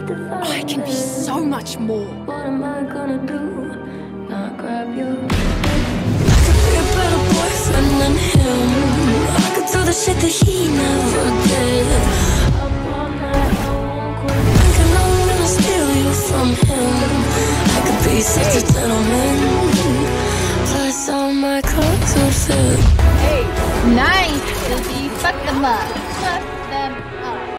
I can be so much more. What am I gonna do? Not grab you. I could be a better boyfriend than him. I could do the shit that he never did. Thinking I'm gonna steal you from him. I could be such a gentleman. Plus all my clothes would fit. Hey, nice, Izzy. Fuck them up.